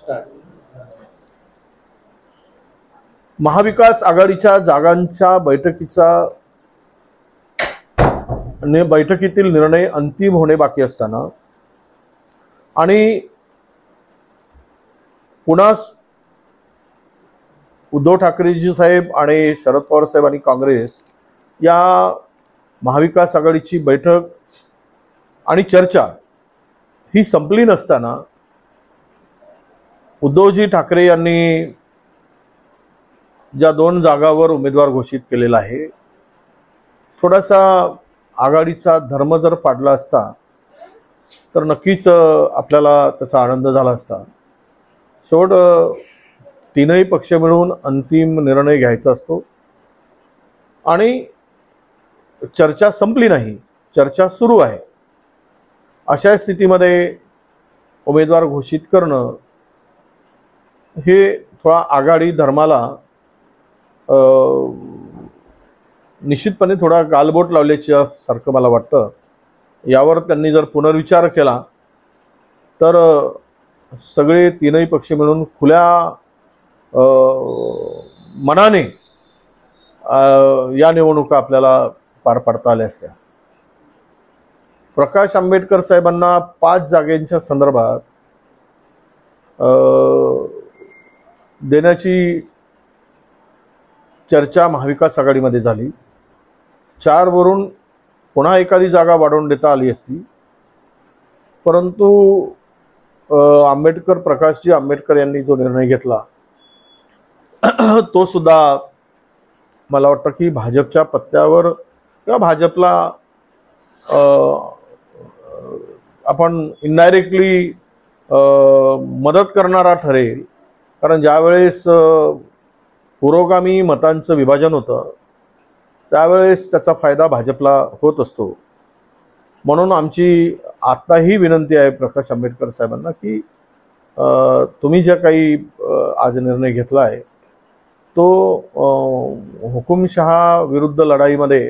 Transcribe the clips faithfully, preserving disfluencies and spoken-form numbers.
महाविकास आघाडीच्या जागांच्या बैठकीचा ने बैठकीतील निर्णय अंतिम होणे बाकी असताना आणि पुन्हा उद्धव ठाकरेजी साहेब आणि शरद पवार साहेब आणि काँग्रेस या महाविकास आघाडीची बैठक आणि चर्चा ही संपली नसताना उद्धवजी ठाकरे यांनी ज्या दोन जागावर उमेदवार घोषित केलेला आहे, थोडासा आघाडीचा धर्म जर पाडला असता तर नक्कीच आपल्याला त्याचा आनंद झाला असता। शेवट तीनही पक्ष मिळून अंतिम निर्णय घ्यायचा असतो आणि चर्चा संपली नाही, चर्चा सुरू आहे। अशा स्थितीमध्ये उमेदवार घोषित करणं हे थोडा आघाडी धर्माला निश्चितपणे थोडा गालबोट लावल्याच्या सारखं मला वाटतं। यावर त्यांनी जर पुनर्विचार केला तर सगळे तीनही पक्ष मिळून खुल्या मनाने या निवडणुका आपल्याला पार पाडता आल्या असत्या। प्रकाश आंबेडकर साहेबांना पाच जागेच्या संदर्भात देण्याची चर्चा महाविकास आघाडीमध्ये झाली। चार वरून पुन्हा एखादी जागा वाढवून देता आली असती, परंतु आंबेडकर प्रकाशजी आंबेडकर यांनी जो निर्णय घेतला तो सुद्धा मला वाटतं की भाजपच्या पत्त्यावर किंवा भाजपला आपण इनडायरेक्टली मदत करणारा ठरेल। कारण ज्यावेळेस पुरोगामी मतांचं विभाजन होतं त्यावेळेस त्याचा फायदा भाजपला होत असतो। म्हणून आमची आताही विनंती आहे प्रकाश आंबेडकर साहेबांना की तुम्ही जे काही आज निर्णय घेतला आहे तो हुकुमशहा विरुद्ध लढाईमध्ये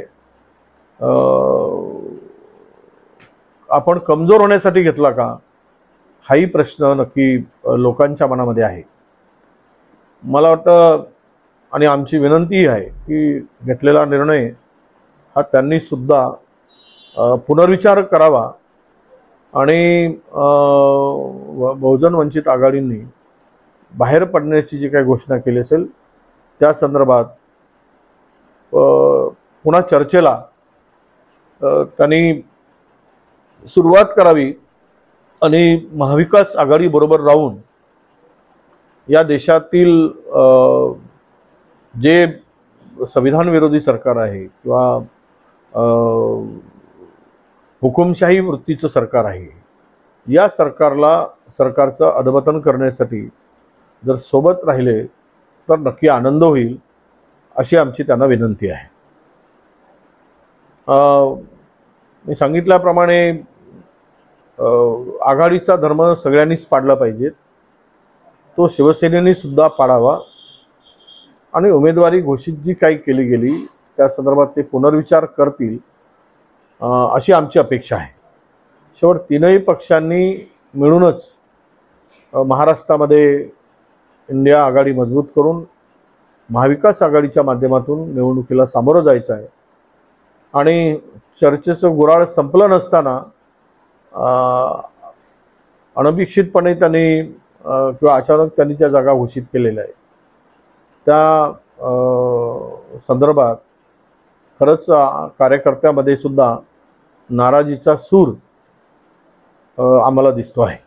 आपण कमजोर होण्यासाठी घेतला का, हाही प्रश्न नक्की लोकांच्या मनामध्ये आहे। मला वाटतं आणि आमची विनंती आहे की घेतलेला निर्णय हा त्यांनी सुद्धा पुनर्विचार करावा आणि बहुजन वंचित आघाडींनी बाहेर पडण्याची जी काही घोषणा केली असेल त्या संदर्भात पुन्हा चर्चेला त्यांनी सुरुवात करावी आणि महाविकास आघाडी बरोबर राहून या देशातील जे संविधान विरोधी सरकार आहे किंवा हुकुमशाही वृत्तीचं सरकार आहे या सरकारला सरकारचं अधपतन करण्यासाठी जर सोबत राहिले तर नक्की आनंद होईल अशी आमची त्यांना विनंती आहे। मी सांगितल्याप्रमाणे आघाडीचा धर्म सगळ्यांनीच पाडला पाहिजे, तो शिवसेनेने सुद्धा पाडावा आणि उमेदवारी घोषित जी काही केली गेली त्या संदर्भात ते पुनर्विचार करतील अशी आमची अपेक्षा आहे। शेवट तीनही पक्षांनी मिळूनच महाराष्ट्रामध्ये इंडिया आघाडी मजबूत करून महाविकास आघाडीच्या माध्यमातून निवडणुकीला सामोरं जायचं आहे आणि चर्चेचं गुऱ्हाळ संपलं नसताना अनपेक्षितपणे त्यांनी किंवा अचानक त्यांनी त्या जागा घोषित केलेल्या आहेत त्या संदर्भात खरंच कार्यकर्त्यामध्ये सुद्धा नाराजीचा सूर आम्हाला दिसतो आहे।